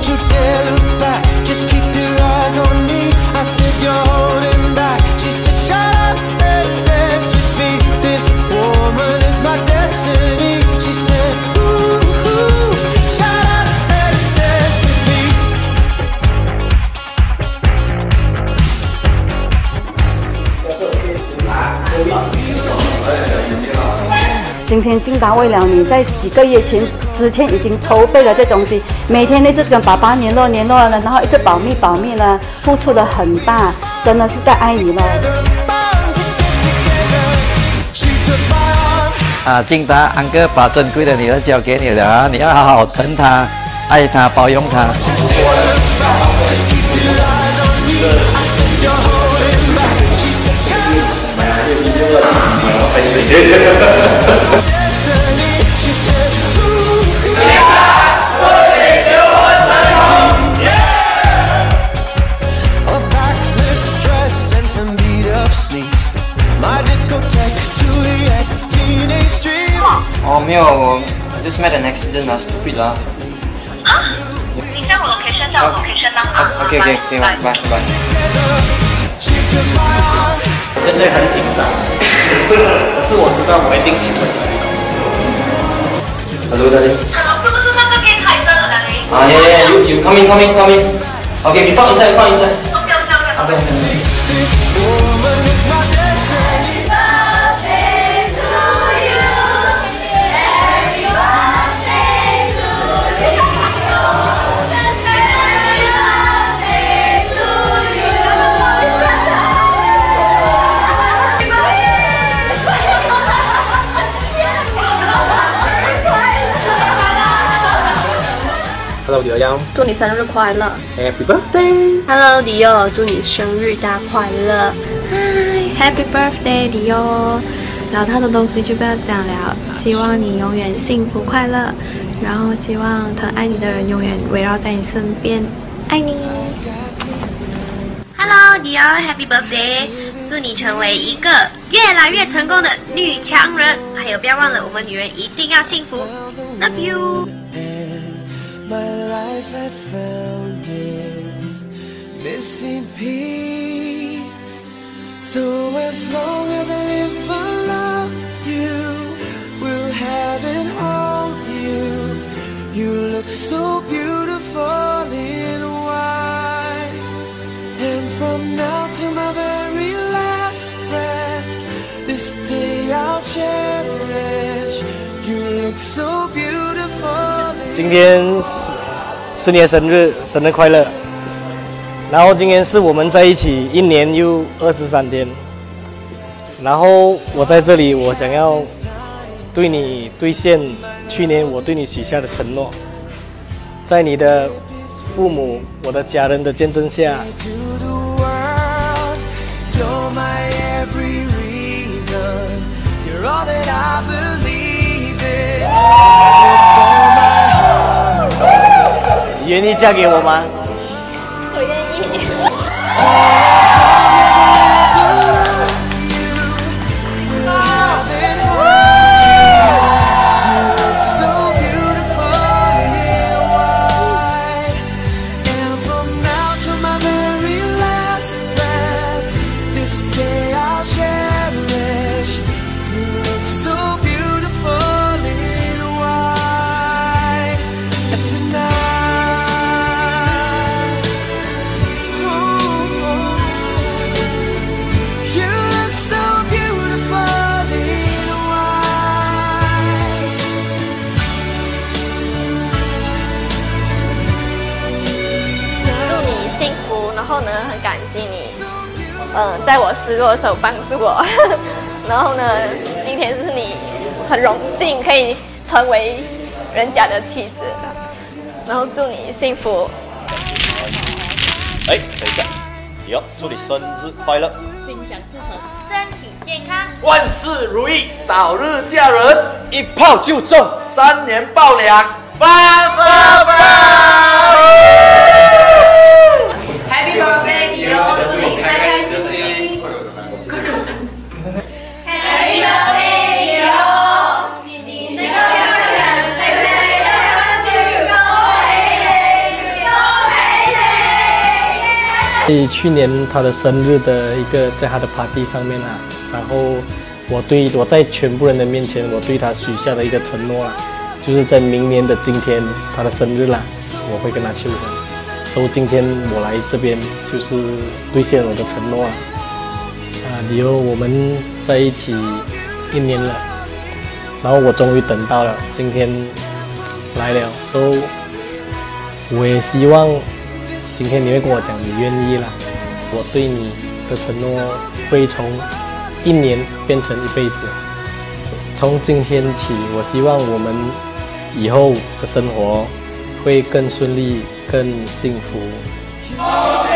don't you dare look back. Just keep your eyes on me. I said you're holding back. She said shut up and dance with me. This woman is my destiny. She said ooh, shut up and dance with me. 今天金达为了你，在几个月之前已经筹备了这东西，每天一直跟爸爸联络了，然后一直保密了，付出的很大，真的是在爱你了。 金达安哥把珍贵的女儿交给你了啊，你要好好疼她、爱她、包容她。 哦，没有，I just met an accident 啊 ，stupid 啦。 啊？你在我 location 上，我 location 呢？啊 ，OK，拜。 现在很紧张，可是我知道我一定请得成功。 Hello， darling。 Hello，是不是那个可以开车的 darling？ 啊，you come in。OK， 你放一下。OK。 Hello， 迪欧阳， 祝你生日快乐 ！Happy birthday！Hello， 迪欧，祝你生日大快乐！嗨 ，Happy birthday， 迪欧！老套的东西就不要讲了，希望你永远幸福快乐，然后希望疼爱你的人永远围绕在你身边，爱你。 Hello， 迪欧 ，Happy birthday！ 祝你成为一个越来越成功的女强人，还有不要忘了，我们女人一定要幸福 ，Love you。My life had found its missing piece. So as long as I live, I love you. Will have and hold you. You look so beautiful in white. And from now to my very last breath, this day I'll cherish. You look so beautiful. 今天是你的生日，生日快乐！然后今天是我们在一起1年又23天，然后我在这里，我想要对你兑现去年我对你许下的承诺，在你的父母、我的家人的见证下。你愿意嫁给我吗？ 我愿意。 然后呢，很感激你，在我失落的时候帮助我。然后呢，今天是你很荣幸可以成为人家的妻子，然后祝你幸福。 等一下，哟，祝你生日快乐， 心想事成，身体健康， 万事如意，早日嫁人，一炮就中，3年抱2，发发发！ Happy birthday， 迪欧，祝你开开心心。Happy birthday， 迪欧，你那个漂亮，岁岁要to go away， 去年他的生日的在他的 party 上面啊，然后我在全部人的面前，我对他许下了一个承诺啊，就是在明年的今天他的生日啦，我会跟他求婚。所以今天我来这边就是兑现我的承诺啊。理由我们在一起1年了，然后我终于等到了今天来了，所以我也希望今天你会跟我讲你愿意啦。我对你的承诺会从1年变成一辈子。从今天起，我希望我们以后的生活会更顺利、更幸福。